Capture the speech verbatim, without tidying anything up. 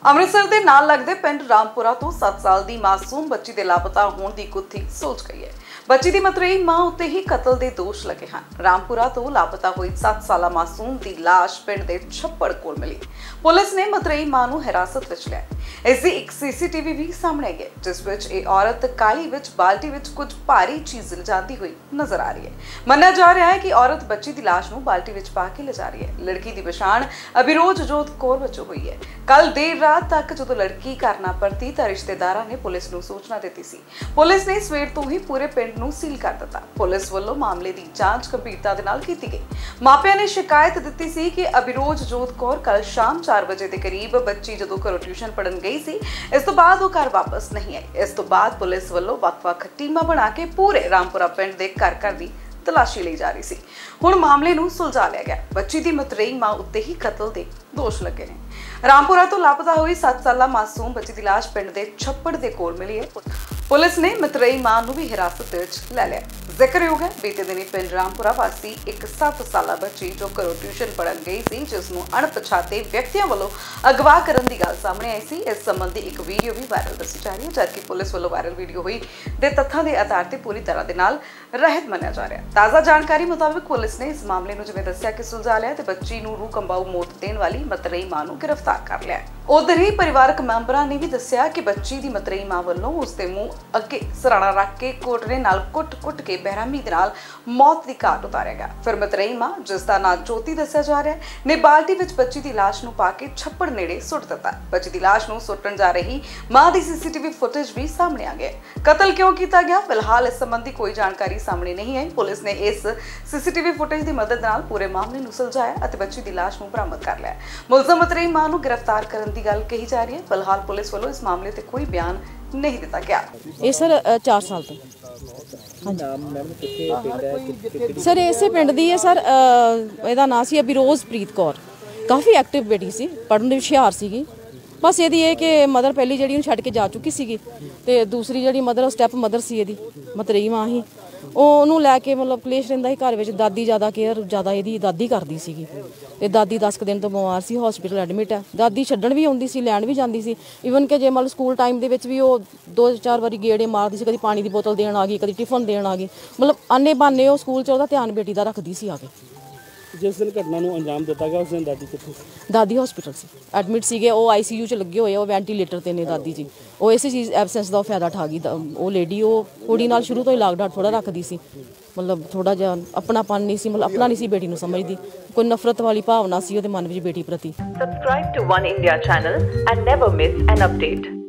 ਅੰਮ੍ਰਿਤਸਰ ਦੇ ਨਾਲ ਲੱਗਦੇ ਪਿੰਡ ਰਾਮਪੁਰਾ ਤੋਂ ਸੱਤ ਸਾਲ ਦੀ ਮਾਸੂਮ ਬੱਚੀ ਦੇ ਲਾਪਤਾ ਹੋਣ ਦੀ ਗੁੱਥੀ ਸੁਲਝ ਗਈ ਹੈ। ਬੱਚੀ ਦੀ ਮਤਰੇਈ ਮਾਂ ਉੱਤੇ ਹੀ ਕਤਲ ਦੇ ਦੋਸ਼ ਲੱਗੇ ਹਨ। ਰਾਮਪੁਰਾ ਤੋਂ ਲਾਪਤਾ ਹੋਈ ਸੱਤ ਸਾਲਾ ਮਾਸੂਮ ਦੀ ਲਾਸ਼ ਪਿੰਡ ਦੇ ਛੱਪੜ ਕੋਲ ਮਿਲੀ। ਪੁਲਿਸ ਨੇ ਮਤਰੇਈ ਮਾਂ ਨੂੰ ਹਿਰਾਸਤ ਵਿੱਚ ਲਿਆ। ਇਸ ਦੀ ਇੱਕ ਸੀਸੀਟੀਵੀ ਵੀ ਸਾਹਮਣੇ ਆਈ ਹੈ, ਜਿਸ ਵਿੱਚ ਇਹ ਔਰਤ ਕਾਲੀ ਵਿੱਚ ਬਾਲਟੀ ਵਿੱਚ ਕੁਝ ਭਾਰੀ ਚੀਜ਼ ਲਿਜਾਂਦੀ ਹੋਈ ਨਜ਼ਰ ਆ ਰਹੀ ਹੈ। ਮੰਨਿਆ ਜਾ ਰਿਹਾ ਹੈ ਕਿ ਔਰਤ ਬੱਚੀ ਦੀ ਲਾਸ਼ ਨੂੰ ਬਾਲਟੀ ਵਿੱਚ ਪਾ ਕੇ ਲਿਜਾ ਰਹੀ ਹੈ। ਲੜਕੀ ਦੀ ਪਛਾਣ ਅਭਿਰੋਜਜੋਤ ਕੌਰ ਵਜੋਂ ਹੋਈ ਹੈ। ਕੱਲ ਦੇਰ ਰਾਤ ਤੱਕ ਜਦੋਂ ਲੜਕੀ ਘਰ ਨਾ ਪਰਤੀ ਤਾਂ ਰਿਸ਼ਤੇਦਾਰਾਂ ਨੇ ਪੁਲਿਸ ਨੂੰ ਸੂਚਨਾ ਦਿੱਤੀ ਸੀ। ਪੁਲਿਸ ਨੇ ਸਵੇਰ ਤੋਂ ਹੀ ਪੂਰੇ ਪਿੰਡ ਨੂੰ ਸੀਲ ਕਰ ਦਿੱਤਾ। ਪੁਲਿਸ ਵੱਲੋਂ ਮਾਮਲੇ ਦੀ ਜਾਂਚ ਗੰਭੀਰਤਾ ਦੇ ਨਾਲ ਕੀਤੀ ਗਈ। ਮਾਪਿਆਂ ਨੇ ਸ਼ਿਕਾਇਤ ਦਿੱਤੀ ਸੀ ਕਿ ਅਭਿਰੋਜਜੋਤ ਕੌਰ ਕੱਲ ਸ਼ਾਮ ਚਾਰ ਵਜੇ ਦੇ ਕਰੀਬ ਬੱਚੀ ਜਦੋਂ ਘਰੋਂ ਟਿਊਸ਼ਨ ਪੜ੍ਹਨ ਗਈ ਸੀ, ਇਸ ਤੋਂ ਬਾਅਦ ਉਹ ਘਰ ਵਾਪਸ ਨਹੀਂ ਆਈ। ਇਸ ਤੋਂ ਬਾਅਦ ਪੁਲਿਸ ਵੱਲੋਂ ਵੱਖ-ਵੱਖ ਟੀਮਾਂ ਬਣਾ ਕੇ ਪੂਰੇ ਰਾਮਪੁਰਾ ਪਿੰਡ ਦੇ ਘਰ ਘਰ ਦੀ ਤਲਾਸ਼ੀ ਲਈ ਜਾ ਰਹੀ ਸੀ। ਹੁਣ ਮਾਮਲੇ ਨੂੰ ਸੁਲਝਾ ਲਿਆ ਗਿਆ। ਬੱਚੀ ਦੀ ਮਤਰੇਈ ਮਾਂ ਉੱਤੇ ਹੀ ਕਤਲ ਦੇ ਦੋਸ਼ ਲੱਗੇ ਨੇ। ਰਾਮਪੁਰਾ ਤੋਂ ਲਾਪਤਾ ਹੋਈ ਸੱਤ ਸਾਲਾ ਮਾਸੂਮ ਬੱਚੀ ਦੀ ਲਾਸ਼ ਪਿੰਡ ਦੇ ਛੱਪੜ ਦੇ ਕੋਲ ਮਿਲੀ ਹੈ। ਪੁਲਿਸ ਨੇ ਮਤਰੇਈ ਮਾਂ ਨੂੰ ਵੀ ਹਿਰਾਸਤ ਵਿੱਚ ਲੈ ਲਿਆ। ਜ਼ਿਕਰਯੋਗ ਹੈ, ਬੀਤੇ ਦਿਨੀ ਪਿੰਡ ਰਾਮਪੁਰਾ ਵਾਸੀ ਇੱਕ ਸੱਤ ਸਾਲਾ ਬੱਚੀ ਜੋ ਘਰੋਂ ਟਿਊਸ਼ਨ ਪੜ੍ਹਨ ਗਈ ਸੀ, ਜਿਸ ਨੂੰ ਅਣਪਛਾਤੇ ਵਿਅਕਤੀਆਂ ਵੱਲੋਂ ਅਗਵਾ ਕਰਨ ਦੀ ਗੱਲ ਸਾਹਮਣੇ ਆਈ ਸੀ। ਇਸ ਸੰਬੰਧੀ ਇੱਕ ਵੀਡੀਓ ਵੀ ਵਾਇਰਲ ਦੱਸੀ ਜਾ ਰਹੀ ਹੈ, ਜਦਕਿ ਪੁਲਿਸ ਵੱਲੋਂ ਵਾਇਰਲ ਵੀਡੀਓ ਹੋਈ ਦੇ ਤੱਥਾਂ ਦੇ ਆਧਾਰ ਤੇ ਪੂਰੀ ਤਰ੍ਹਾਂ ਦੇ ਨਾਲ ਰਹਿਤ ਮੰਨਿਆ ਜਾ ਰਿਹਾ ਹੈ। ਤਾਜ਼ਾ ਜਾਣਕਾਰੀ ਮੁਤਾਬਕ ਪੁਲਿਸ ਨੇ ਇਸ ਮਾਮਲੇ ਨੂੰ ਜਿਵੇਂ ਦੱਸਿਆ ਕਿ ਸੁਲਝਾ ਲਿਆ ਤੇ ਬੱਚੀ ਨੂੰ ਰੂਹ ਕੰਬਾਊ ਮੌਤ ਦੇਣ ਵਾਲੀ ਮਤਰੇਈ ਮਾਂ ਨੂੰ ਗ੍ਰਿਫਤਾਰ ਕਰ ਲਿਆ। ਉਧਰ ਹੀ ਪਰਿਵਾਰਕ ਮੈਂਬਰਾਂ ਨੇ ਵੀ ਦੱਸਿਆ ਕਿ ਬੱਚੀ ਦੀ ਮਤਰੇਈ ਮਾਂ ਵੱਲੋਂ ਉਸ ਦੇ ਮੂੰਹ ਅੱਗੇ ਸਰਾਣਾ ਰੱਖ ਕੇ ਕੋਟਰੇ ਨਾਲ ਕੁੱਟ-ਕੁੱਟ ਕੇ ਬੇਰਹਿਮੀ ਦੇ ਨਾਲ ਮੌਤ ਦੀ ਘਾਟ ਉਤਾਰਿਆ ਗਿਆ। ਫਿਰ ਮਤਰੇਈ ਮਾਂ, ਜਿਸ ਦਾ ਨਾਂ ਜੋਤੀ ਦੱਸਿਆ ਜਾ ਰਿਹਾ ਹੈ, ਨੇ ਬਾਲਟੀ ਵਿੱਚ ਬੱਚੀ ਦੀ ਲਾਸ਼ ਨੂੰ ਪਾ ਕੇ ਛੱਪੜ ਨੇੜੇ ਸੁੱਟ ਦਿੱਤਾ। ਬੱਚੀ ਦੀ ਲਾਸ਼ ਨੂੰ ਸੁੱਟਣ ਜਾ ਰਹੀ ਮਾਂ ਦੀ ਸੀਸੀਟੀਵੀ ਫੁਟੇਜ ਵੀ ਸਾਹਮਣੇ ਆ ਗਈ। ਕਤਲ ਕਿਉਂ ਕੀਤਾ ਗਿਆ, ਫਿਲਹਾਲ ਇਸ ਸੰਬੰਧੀ ਕੋਈ ਜਾਣਕਾਰੀ ਸਾਹਮਣੇ ਨਹੀਂ ਆਈ। ਪੁਲਿਸ ਨੇ ਇਸ ਸੀਸੀਟੀਵੀ ਫੁਟੇਜ ਦੀ ਮਦਦ ਨਾਲ ਪੂਰੇ ਮਾਮਲੇ ਨੂੰ ਸੁਲਝਾਇਆ ਅਤੇ ਬੱਚੀ ਦੀ ਲਾਸ਼ ਨੂੰ ਬਰਾਮਦ ਕਰ ਲਿਆ। ਮੁਲਜ਼ਮ ਮਤਰੇਈ ਮਾਂ ਨੂੰ ਗ੍ਰਿਫਤਾਰ ਕਰਨ ਦੀ ਗੱਲ ਕਹੀ ਜਾ ਰਹੀ ਹੈ। ਫਿਲਹਾਲ ਪੁਲਿਸ ਵੱਲੋਂ ਇਸ ਮਾਮਲੇ ਤੇ ਕੋਈ ਬਿਆਨ ਨਹੀਂ ਦਿੱਤਾ ਗਿਆ। ਇਹ ਸਰ ਚਾਰ ਸਾਲ ਤੋਂ ਸਰ ਇਸੇ ਪਿੰਡ ਦੀ ਹੈ ਸਰ। ਇਹਦਾ ਨਾਂ ਸੀ ਅਭਿਰੋਜਪ੍ਰੀਤ ਕੌਰ। ਕਾਫੀ ਐਕਟਿਵ ਬੇਟੀ ਸੀ, ਪੜ੍ਹਨ ਦੇ ਹੁਸ਼ਿਆਰ ਸੀਗੀ। ਬਸ ਇਹਦੀ ਇਹ ਕਿ ਮਦਰ ਪਹਿਲੀ ਜਿਹੜੀ ਉਹਨੂੰ ਛੱਡ ਕੇ ਜਾ ਚੁੱਕੀ ਸੀਗੀ ਤੇ ਦੂਸਰੀ ਜਿਹੜੀ ਮਦਰ ਸਟੈਪ ਮਦਰ ਸੀ ਇਹਦੀ ਮਤਰੇਈ ਮਾਂ ਹੀ, ਉਹ ਉਹਨੂੰ ਲੈ ਕੇ ਮਤਲਬ ਕਲੇਸ਼ ਰਹਿੰਦਾ ਸੀ ਘਰ ਵਿੱਚ। ਦਾਦੀ ਜ਼ਿਆਦਾ ਕੇਅਰ ਜ਼ਿਆਦਾ ਇਹਦੀ ਦਾਦੀ ਕਰਦੀ ਸੀਗੀ ਤੇ ਦਾਦੀ ਦਸ ਕੁ ਦਿਨ ਤੋਂ ਬਿਮਾਰ ਸੀ, ਹਸਪੀਟਲ ਐਡਮਿਟ ਹੈ। ਦਾਦੀ ਛੱਡਣ ਵੀ ਆਉਂਦੀ ਸੀ, ਲੈਣ ਵੀ ਜਾਂਦੀ ਸੀ। ਈਵਨ ਕਿ ਜੇ ਮਤਲਬ ਸਕੂਲ ਟਾਈਮ ਦੇ ਵਿੱਚ ਵੀ ਉਹ ਦੋ ਚਾਰ ਵਾਰੀ ਗੇੜੇ ਮਾਰਦੀ ਸੀ, ਕਦੀ ਪਾਣੀ ਦੀ ਬੋਤਲ ਦੇਣ ਆ ਗਈ, ਕਦੀ ਟਿਫਨ ਦੇਣ ਆ ਗਈ। ਮਤਲਬ ਆਨੇ ਬਾਨੇ ਉਹ ਸਕੂਲ 'ਚ ਉਹਦਾ ਧਿਆਨ ਬੇਟੀ ਦਾ ਰੱਖਦੀ ਸੀ ਆ ਕੇ। ਜਿਸ ਦਿਨ ਘਟਨਾ ਨੂੰ ਅੰਜਾਮ ਦਿੱਤਾ ਗਿਆ ਉਸ ਦਿਨ ਦਾਦੀ ਕਿੱਥੇ ਸੀ? ਦਾਦੀ ਹਸਪੀਟਲ ਸੀ, ਐਡਮਿਟ ਸੀਗੇ। ਉਹ ਆਈਸੀਯੂ 'ਚ ਲੱਗੇ ਹੋਏ, ਉਹ ਵੈਂਟੀਲੇਟਰ ਤੇ ਨੇ ਦਾਦੀ ਜੀ। ਉਹ ਇਸੇ ਚੀਜ਼ ਐਬਸੈਂਸ ਦਾ ਫਾਇਦਾ ਉਠਾ ਗਈ। ਉਹ ਲੇਡੀ ਉਹ ਕੁੜੀ ਨਾਲ ਸ਼ੁਰੂ ਤੋਂ ਹੀ ਲਾਗ ਡਾਟ ਥੋੜਾ ਰੱਖਦੀ ਸੀ, ਮਤਲਬ ਥੋੜਾ ਜਿਹਾ ਆਪਣਾਪਨ ਨਹੀਂ ਸੀ, ਮਤਲਬ ਆਪਣਾ ਨਹੀਂ ਸੀ ਬੇਟੀ ਨੂੰ ਸਮਝਦੀ। ਕੋਈ ਨਫ਼ਰਤ ਵਾਲੀ ਭਾਵਨਾ ਸੀ ਉਹਦੇ ਮਨ ਵਿੱਚ ਬੇਟੀ ਪ੍ਰਤੀ। Subscribe to One India channel and never miss an update.